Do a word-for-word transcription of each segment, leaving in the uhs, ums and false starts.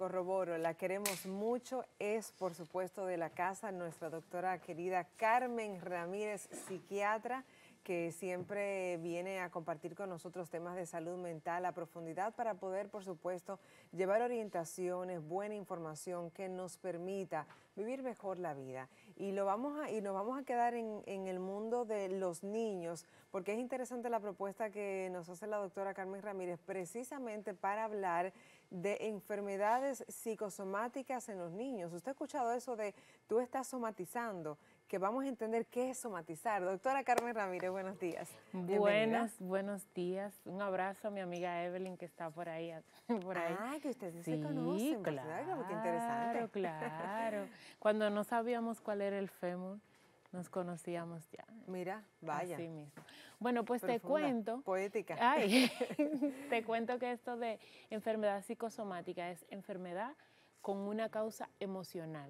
corroboro, la queremos mucho, es por supuesto de la casa nuestra doctora querida Carmen Ramírez, psiquiatra, que siempre viene a compartir con nosotros temas de salud mental a profundidad para poder, por supuesto, llevar orientaciones, buena información que nos permita vivir mejor la vida. Y, lo vamos a, y nos vamos a quedar en, en el mundo de los niños, porque es interesante la propuesta que nos hace la doctora Carmen Ramírez, precisamente para hablar de enfermedades psicosomáticas en los niños. ¿Usted ha escuchado eso de tú estás somatizando? Que vamos a entender qué es somatizar. Doctora Carmen Ramírez, buenos días. Buenas, buenos días. Un abrazo a mi amiga Evelyn que está por ahí. Por ahí. Ah, que ustedes sí, se conocen, claro, ¿verdad? Qué interesante. Claro, Cuando no sabíamos cuál era el fémur, nos conocíamos ya. Mira, vaya. Así mismo. Bueno, pues Profunda, te cuento. Poética. Ay, te cuento que esto de enfermedad psicosomática es enfermedad con una causa emocional.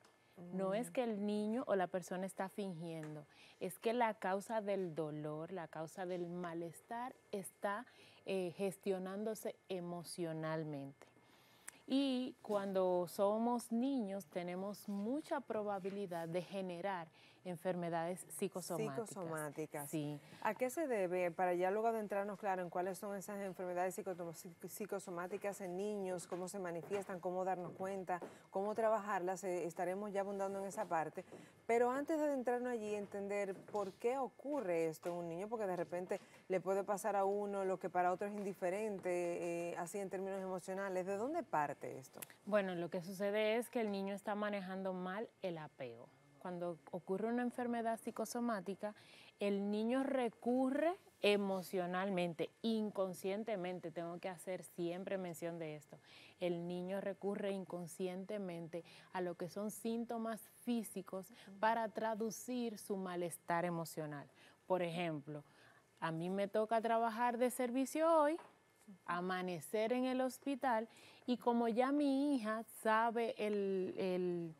No es que el niño o la persona está fingiendo, es que la causa del dolor, la causa del malestar está eh, gestionándose emocionalmente. Y cuando somos niños tenemos mucha probabilidad de generar enfermedades psicosomáticas. Psicosomáticas. Sí. ¿A qué se debe? Para ya luego adentrarnos, claro, en cuáles son esas enfermedades psicosomáticas en niños, cómo se manifiestan, cómo darnos cuenta, cómo trabajarlas, eh, estaremos ya abundando en esa parte. Pero antes de adentrarnos allí, entender por qué ocurre esto en un niño, porque de repente le puede pasar a uno lo que para otro es indiferente, eh, así en términos emocionales. ¿De dónde parte esto? Bueno, lo que sucede es que el niño está manejando mal el apego. Cuando ocurre una enfermedad psicosomática, el niño recurre emocionalmente, inconscientemente, tengo que hacer siempre mención de esto, el niño recurre inconscientemente a lo que son síntomas físicos para traducir su malestar emocional. Por ejemplo, a mí me toca trabajar de servicio hoy, amanecer en el hospital y como ya mi hija sabe el... el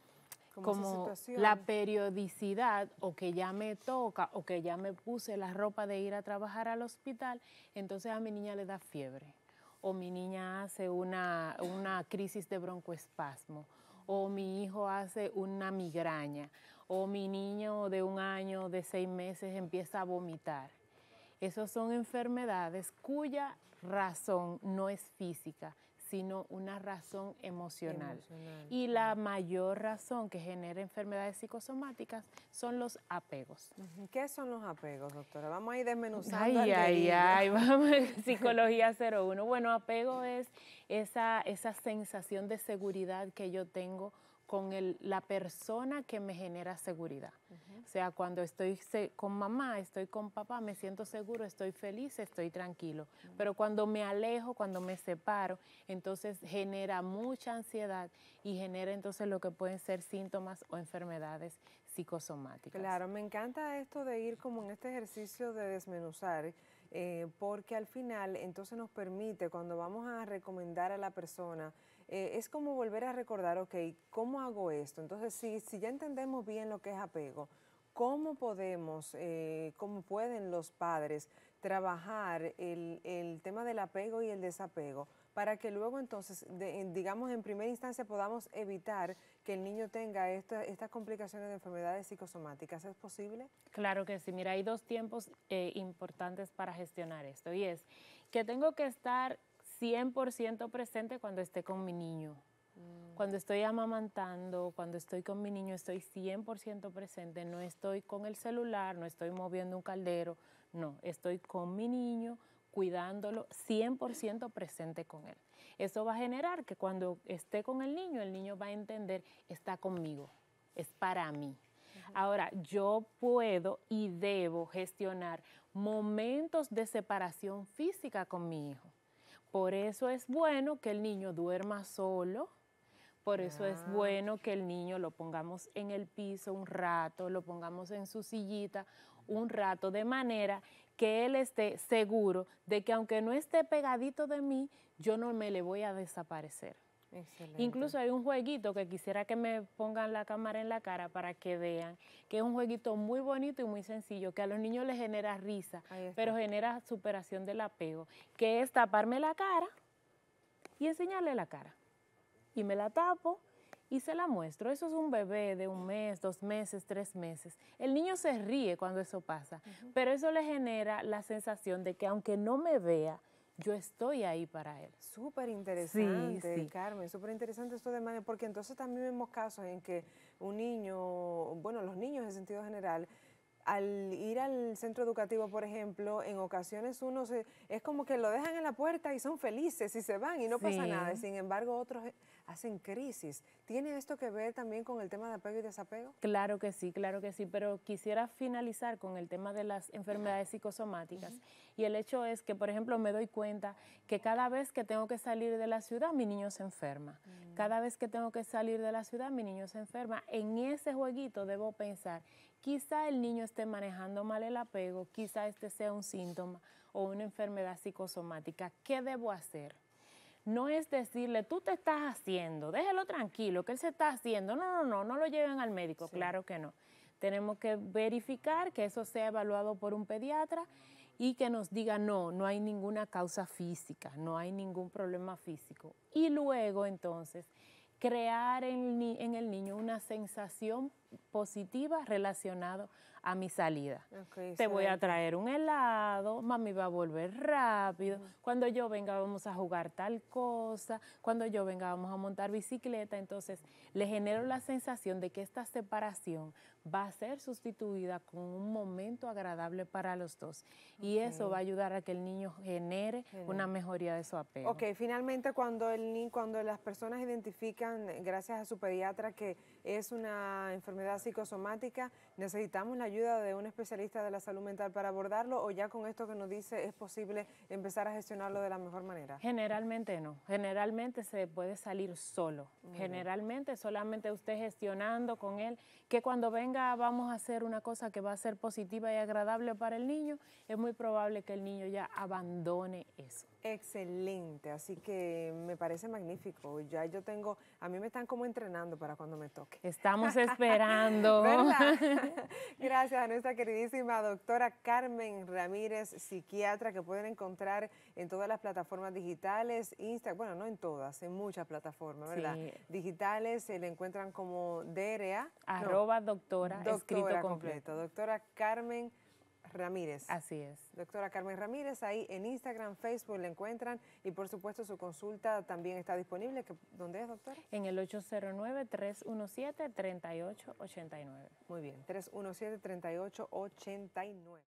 como la periodicidad o que ya me toca o que ya me puse la ropa de ir a trabajar al hospital, entonces a mi niña le da fiebre o mi niña hace una, una crisis de broncoespasmo o mi hijo hace una migraña o mi niño de un año, de seis meses empieza a vomitar. Esas son enfermedades cuya razón no es física, sino una razón emocional. emocional. Y la mayor razón que genera enfermedades psicosomáticas son los apegos. ¿Qué son los apegos, doctora? Vamos a ir desmenuzando. Ay, al ay, ay, vamos a psicología cero uno. Bueno, apego es esa, esa sensación de seguridad que yo tengo con el, la persona que me genera seguridad. Uh-huh. O sea, cuando estoy se, con mamá, estoy con papá, me siento seguro, estoy feliz, estoy tranquilo. Uh-huh. Pero cuando me alejo, cuando me separo, entonces genera mucha ansiedad y genera entonces lo que pueden ser síntomas o enfermedades psicosomáticas. Claro, me encanta esto de ir como en este ejercicio de desmenuzar, eh, porque al final entonces nos permite, cuando vamos a recomendar a la persona, eh, es como volver a recordar, ok, ¿cómo hago esto? Entonces, si, si ya entendemos bien lo que es apego, ¿cómo podemos, eh, cómo pueden los padres trabajar el, el tema del apego y el desapego para que luego entonces, de, digamos, en primera instancia podamos evitar que el niño tenga esta, estas complicaciones de enfermedades psicosomáticas? ¿Es posible? Claro que sí. Mira, hay dos tiempos eh, importantes para gestionar esto y es que tengo que estar cien por ciento presente cuando esté con mi niño. Mm. Cuando estoy amamantando, cuando estoy con mi niño, estoy cien por ciento presente, no estoy con el celular, no estoy moviendo un caldero, no, estoy con mi niño, cuidándolo, cien por ciento presente con él. Eso va a generar que cuando esté con el niño, el niño va a entender, está conmigo, es para mí. Uh-huh. Ahora, yo puedo y debo gestionar momentos de separación física con mi hijo. Por eso es bueno que el niño duerma solo, por eso ah. es bueno que el niño lo pongamos en el piso un rato, lo pongamos en su sillita un rato, de manera que él esté seguro de que aunque no esté pegadito de mí, yo no me le voy a desaparecer. Excelente. Incluso hay un jueguito que quisiera que me pongan la cámara en la cara para que vean, que es un jueguito muy bonito y muy sencillo, que a los niños les genera risa, pero genera superación del apego, que es taparme la cara y enseñarle la cara. y me la tapo y se la muestro. Eso es un bebé de un mes, dos meses, tres meses. El niño se ríe cuando eso pasa, uh-huh. pero eso le genera la sensación de que aunque no me vea, yo estoy ahí para él. Súper interesante, sí, sí. Carmen, súper interesante esto de manera, porque entonces también vemos casos en que un niño, bueno, los niños en sentido general, al ir al centro educativo, por ejemplo, en ocasiones uno se, es como que lo dejan en la puerta y son felices y se van y no sí. pasa nada. Sin embargo, otros hacen crisis. ¿Tiene esto que ver también con el tema de apego y desapego? Claro que sí, claro que sí, pero quisiera finalizar con el tema de las enfermedades psicosomáticas. Uh-huh. Y el hecho es que, por ejemplo, me doy cuenta que cada vez que tengo que salir de la ciudad, mi niño se enferma. Uh-huh. Cada vez que tengo que salir de la ciudad, mi niño se enferma. En ese jueguito debo pensar, quizá el niño esté manejando mal el apego, quizá este sea un síntoma o una enfermedad psicosomática. ¿Qué debo hacer? No es decirle, tú te estás haciendo, déjelo tranquilo, que él se está haciendo. No, no, no, no lo lleven al médico, sí. Claro que no. Tenemos que verificar que eso sea evaluado por un pediatra y que nos diga, no, no hay ninguna causa física, no hay ningún problema físico. Y luego, entonces, crear en, en el niño una sensación positiva relacionada a mi salida. Okay, te voy a traer un helado, mami va a volver rápido, uh-huh. cuando yo venga vamos a jugar tal cosa, cuando yo venga vamos a montar bicicleta. Entonces le genero la sensación de que esta separación va a ser sustituida con un momento agradable para los dos. Okay. Y eso va a ayudar a que el niño genere Genial. Una mejoría de su apego. Ok, finalmente cuando, el ni cuando las personas identifican, gracias a su pediatra, que es una enfermedad psicosomática, ¿necesitamos la ayuda de un especialista de la salud mental para abordarlo o ya con esto que nos dice es posible empezar a gestionarlo de la mejor manera? Generalmente no, generalmente se puede salir solo, Muy generalmente bien. Solamente usted gestionando con él, que cuando venga vamos a hacer una cosa que va a ser positiva y agradable para el niño, es muy probable que el niño ya abandone eso. Excelente, así que me parece magnífico. Ya yo tengo, a mí me están como entrenando para cuando me toque. Estamos esperando. ¿Verdad? Gracias a nuestra queridísima doctora Carmen Ramírez, psiquiatra, que pueden encontrar en todas las plataformas digitales, Insta, bueno, no en todas, en muchas plataformas, ¿verdad? Sí. Digitales, se le encuentran como D R A. Arroba no, doctora, doctora, escrito completo. completo. Doctora Carmen Ramírez. Así es. Doctora Carmen Ramírez, ahí en Instagram, Facebook le encuentran y por supuesto su consulta también está disponible. ¿Dónde es, doctora? En el ocho cero nueve, tres uno siete, tres ocho ocho nueve. Muy bien, tres uno siete, tres ocho ocho nueve.